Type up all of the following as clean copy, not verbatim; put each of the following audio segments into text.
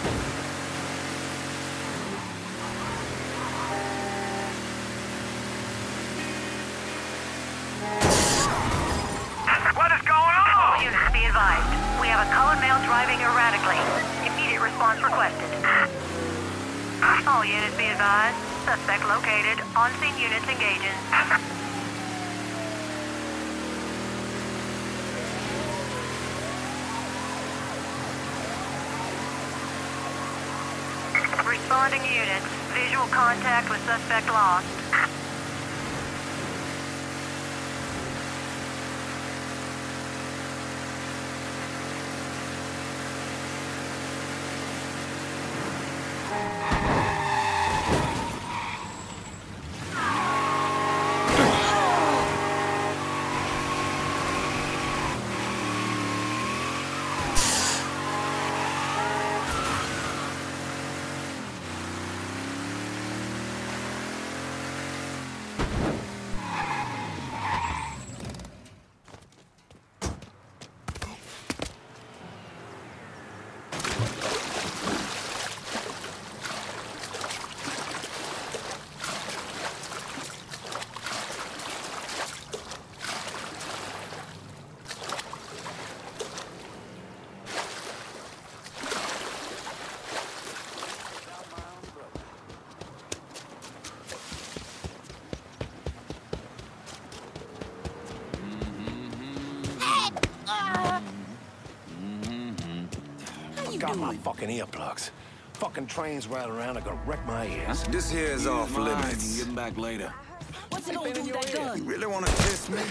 What is going on? All units be advised. We have a colored male driving erratically. Immediate response requested. All units be advised. Suspect located. On-scene units engaging. Responding units. Visual contact with suspect lost. Got my fucking earplugs. Fucking trains right around are gonna wreck my ears. This here is off limits. You can get him back later. What's it all do with that gun? You really want to test me?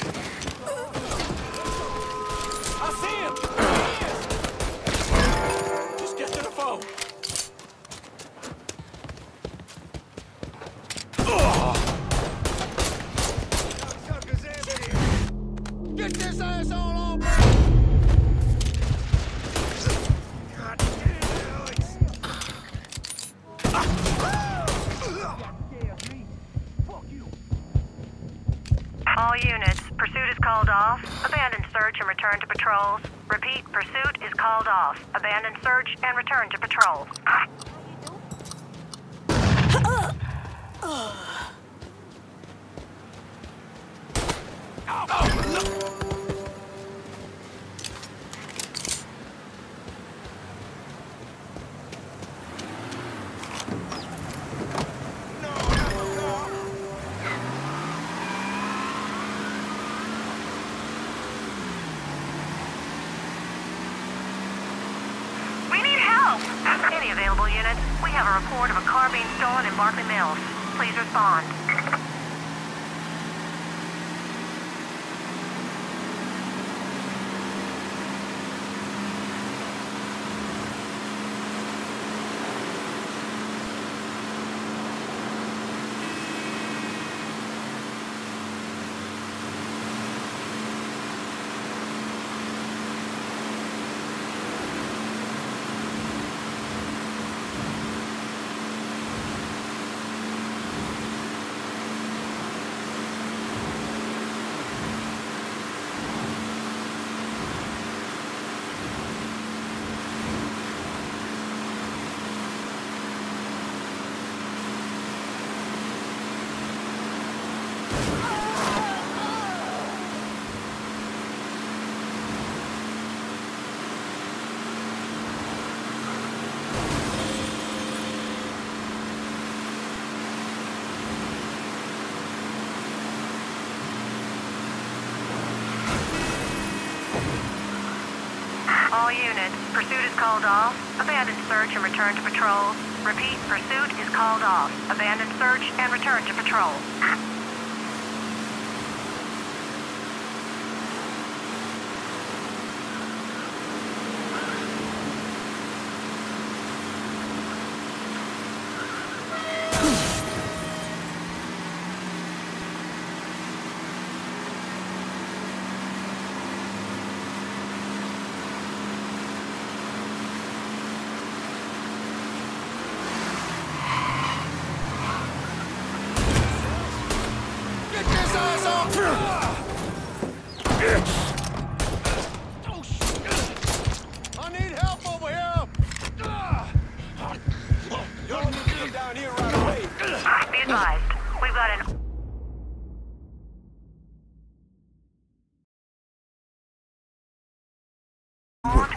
I see him! Just get to the phone. Get this asshole on! God damn, Alex! All units, pursuit is called off. Abandon search and return to patrols. Repeat, pursuit is called off. Abandon search and return to patrol. We need help! Any available units? We have a report of a car being stolen in Barkley Mills. Please respond. All units, pursuit is called off. Abandon search and return to patrol. Repeat, pursuit is called off. Abandon search and return to patrol. I need help over here!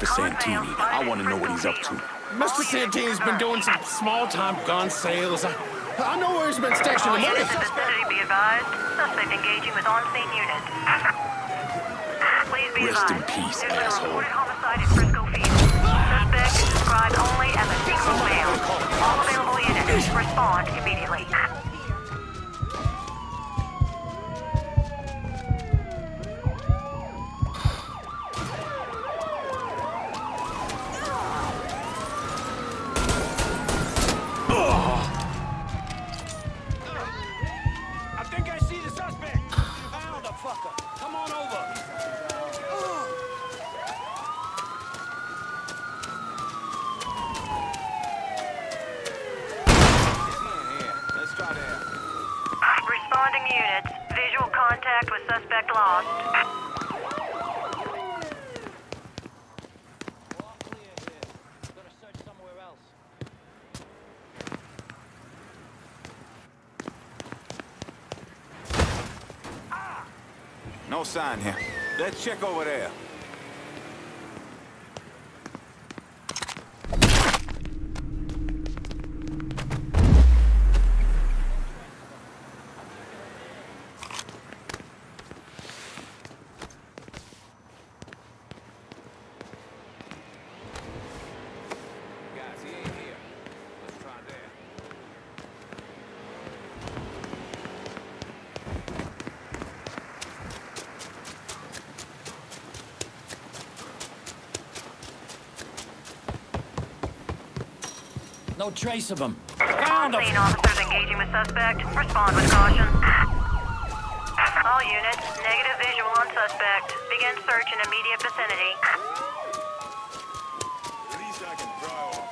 Mr. Santini. I want to know what he's up to. Mr. Santini's been doing some small-time gun sales. I know where he's been stashing All the money. units in vicinity be advised. Suspect engaging with on-scene units. Please be Rest in advised. peace, There's been a asshole. reported homicide in Frisco Field. Suspect is described only as a single male. All available units respond immediately. I think I see the suspect. Found the fucker. Come on over. Let's try that. Responding units. Visual contact with suspect lost. No sign here. Let's check over there. Guys, he ain't here. Let's try that. No trace of him. On-scene officers engaging with suspect. Respond with caution. All units, negative visual on suspect. Begin search in immediate vicinity. At least I can dry off.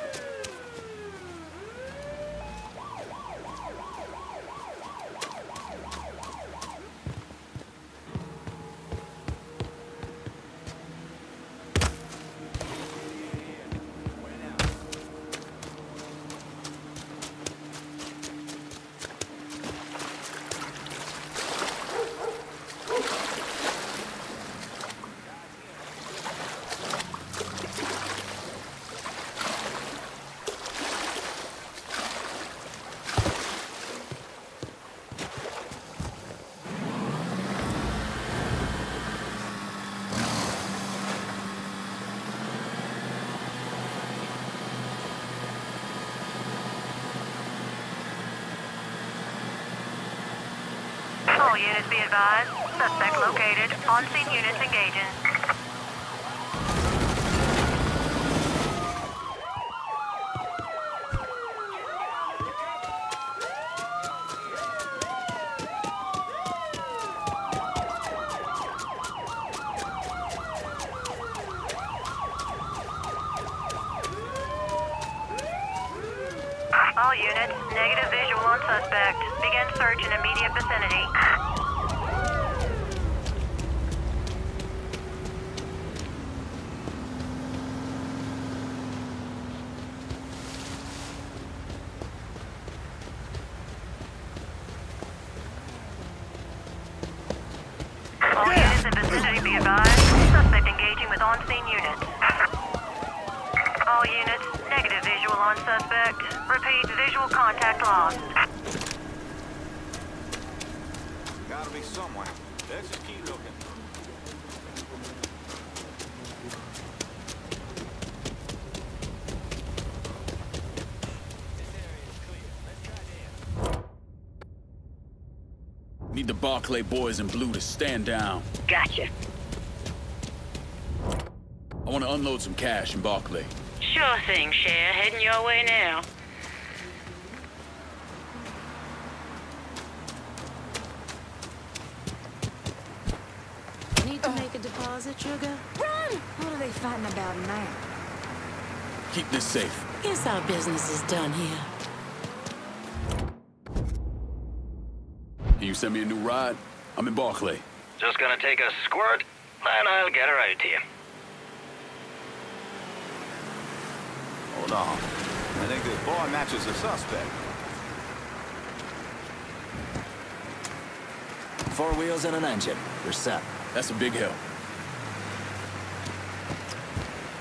All units be advised. Suspect located. On-scene units engaging. All units, negative visual on suspect. Begin search in immediate vicinity. All units in vicinity be advised. Suspect engaging with on-scene units. All units, negative visual on suspect. Repeat, visual contact lost. Gotta be somewhere. Let's just keep looking. Need the Barclay boys in blue to stand down. Gotcha. I want to unload some cash in Barclay. Sure thing, Cher. Heading your way now. Need to make a deposit, Sugar? Run! What are they fighting about now? Keep this safe. Guess our business is done here. Can you send me a new ride? I'm in Barclay. Just gonna take a squirt, and I'll get her out to you. Hold on. I think this boy matches the suspect. 4 wheels and an engine. You're set. That's a big help.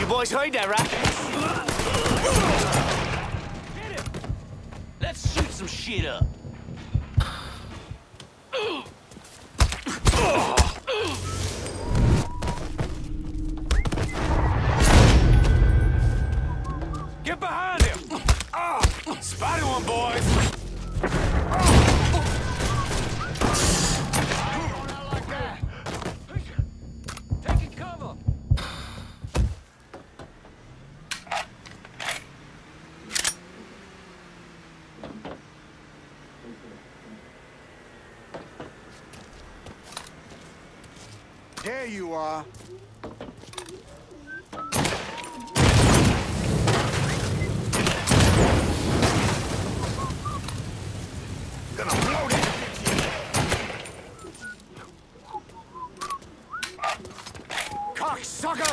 boys hide there, Rat? Get him! Let's shoot some shit up. Get behind him! Spotted one, boys! Taking cover! There you are. Gonna blow this! Cocksucker!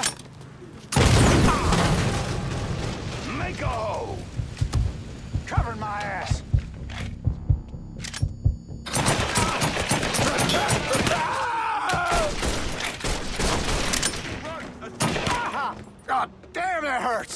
Make a hole! Covering my ass. God damn, that hurts!